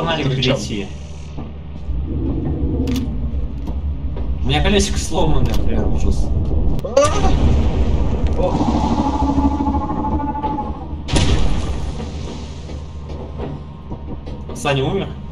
фонарик перейти. У меня колесико сломанное, прям ужас. Саня умер?